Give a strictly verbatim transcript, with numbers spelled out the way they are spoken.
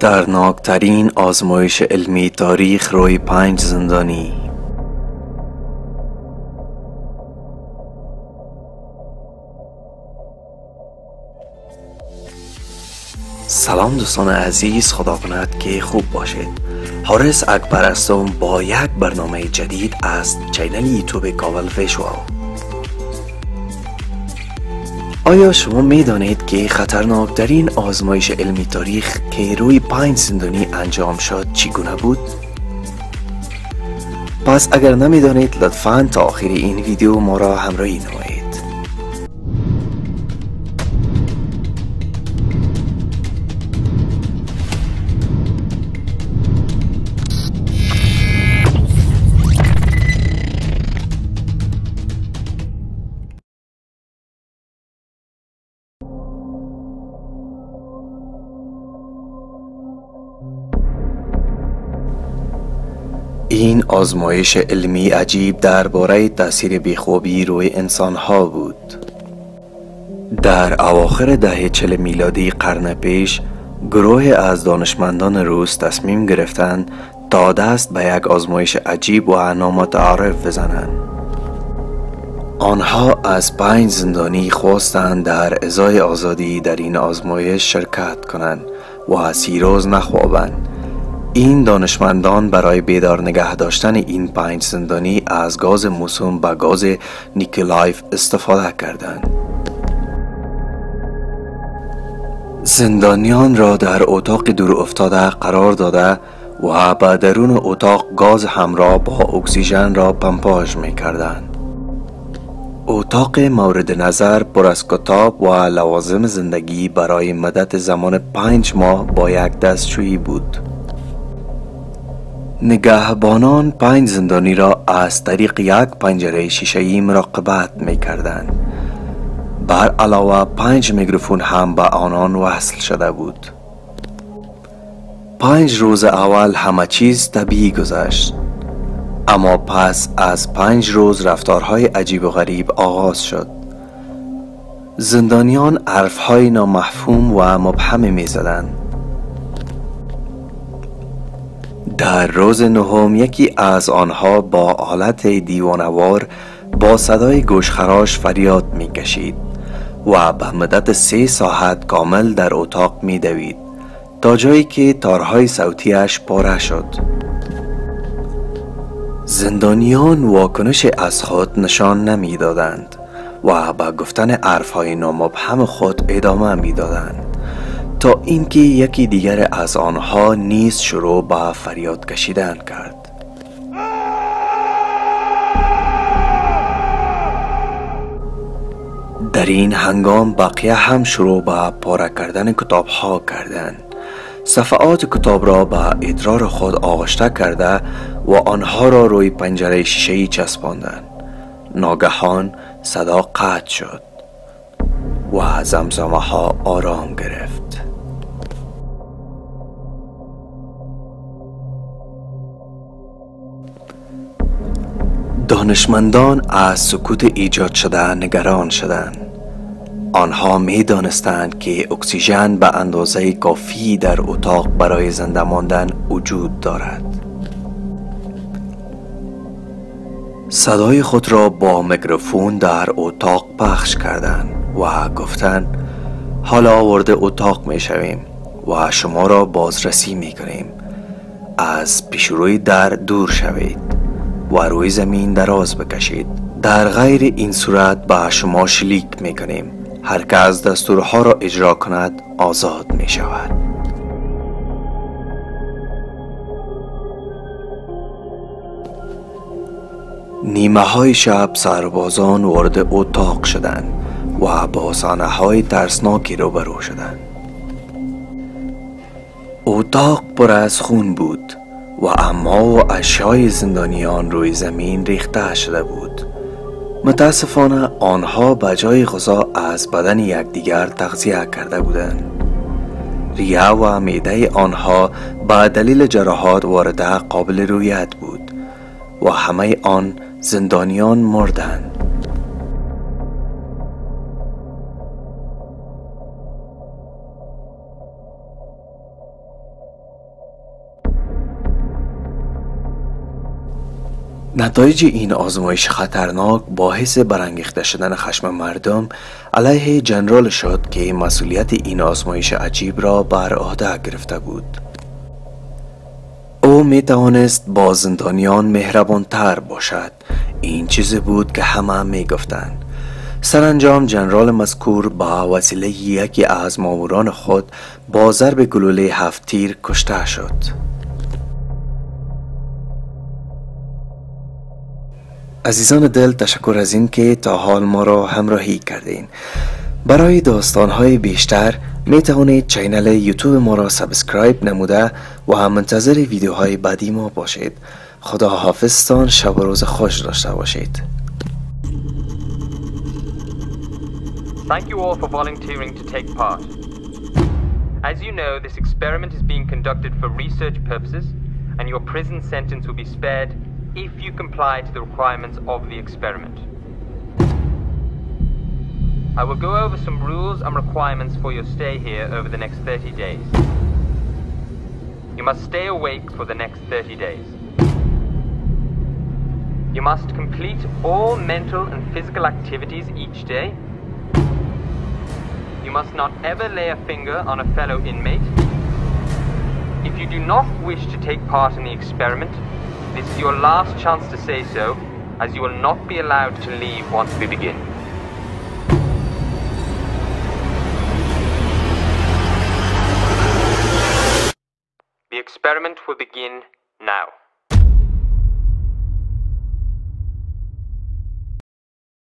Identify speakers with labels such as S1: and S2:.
S1: خطرناکترین آزمایش علمی تاریخ روی پنج زندانی. سلام دوستان عزیز، خدا کند که خوب باشید. حارس اکبر هستم با یک برنامه جدید از چینل یوتیوب کابل ویژوال. آیا شما می دانید که خطرناکترین آزمایش علمی تاریخ که روی پنج زندانی انجام شد چگونه بود؟ پس اگر نمی دانید لطفاً تا آخر این ویدیو ما را همراهی نمایید. این آزمایش علمی عجیب درباره تاثیر بیخوابی روی انسان‌ها بود. در اواخر دهه چهل میلادی قرن پیش، گروه از دانشمندان روس تصمیم گرفتند تا دست به یک آزمایش عجیب و نامتعارف بزنند. آنها از پنج زندانی خواستند در ازای آزادی در این آزمایش شرکت کنند و سی روز نخوابند. این دانشمندان برای بیدار نگه داشتن این پنج زندانی از گاز موسوم به گاز نیکولایف استفاده کردند. زندانیان را در اتاق دور افتاده قرار داده و به درون اتاق گاز همراه با اکسیژن را پمپاژ می کردند. اتاق مورد نظر پر از کتاب و لوازم زندگی برای مدت زمان پنج ماه با یک دستشویی بود. نگهبانان پنج زندانی را از طریق یک پنجره شیشه‌ای مراقبت می کردند. بر علاوه پنج میکروفون هم به آنان وصل شده بود. پنج روز اول همه چیز طبیعی گذشت، اما پس از پنج روز رفتارهای عجیب و غریب آغاز شد. زندانیان حرفهای نامفهوم و مبهمی می زدند. در روز نهم یکی از آنها با حالت دیوانه‌وار با صدای گوشخراش فریاد می کشید و به مدت سه ساعت کامل در اتاق می دوید تا جایی که تارهای صوتیش پاره شد. زندانیان واکنش از خود نشان نمی دادند و با گفتن حرفهای نامبهم خود ادامه می دادند تا اینکه یکی دیگر از آنها نیز شروع به فریاد کشیدن کرد. در این هنگام بقیه هم شروع به پاره کردن کتاب ها کردند. صفحات کتاب را به ادرار خود آغشته کرده و آنها را روی پنجره شیشه‌ای چسباندند. ناگهان صدا قطع شد و زمزمه ها آرام گرفت. دانشمندان از سکوت ایجاد شده نگران شدند. آنها می دانستند که اکسیژن به اندازه کافی در اتاق برای زنده ماندن وجود دارد. صدای خود را با میکروفون در اتاق پخش کردند و گفتند حالا وارد اتاق می شویم و شما را بازرسی می کنیم. از پیشروی در دور شوید و روی زمین دراز بکشید. در غیر این صورت به شما شلیک می کنیم. هر که از دستورها را اجرا کند آزاد می شود. نیمه های شب سربازان وارد اتاق شدند و با صحنه های ترسناکی روبرو شدند. اتاق پر از خون بود و اما و اشیای زندانیان روی زمین ریخته شده بود. متاسفانه آنها به جای غذا از بدن یکدیگر تغذیه کرده بودند. ریه و معده آنها به دلیل جراحات وارده قابل رویت بود و همه آن زندانیان مردند. نتایج این آزمایش خطرناک باعث برانگیخته شدن خشم مردم علیه جنرال شد که مسئولیت این آزمایش عجیب را بر عهده گرفته بود. او می توانست با زندانیان مهربان تر باشد. این چیزی بود که همه می گفتند. سرانجام جنرال مذکور با وسیله یکی از ماموران خود با ضرب گلوله هفت تیر کشته شد. عزیزان دل، تشکر از این که تا حال ما را همراهی کردین. برای داستانهای بیشتر می توانید چینل یوتیوب ما را سابسکرایب نموده و هم منتظر ویدیوهای بعدی ما باشید. خدا حافظتان، شب و روز خوش داشته باشید.
S2: Thank you all for volunteering to take part. As you know, this experiment is being conducted for research purposes, and your prison sentence will be spared if you comply to the requirements of the experiment. I will go over some rules and requirements for your stay here over the next thirty days. You must stay awake for the next thirty days. You must complete all mental and physical activities each day. You must not ever lay a finger on a fellow inmate. If you do not wish to take part in the experiment, this is your last chance to say so, as you will not be allowed to leave once we begin. The experiment will begin now.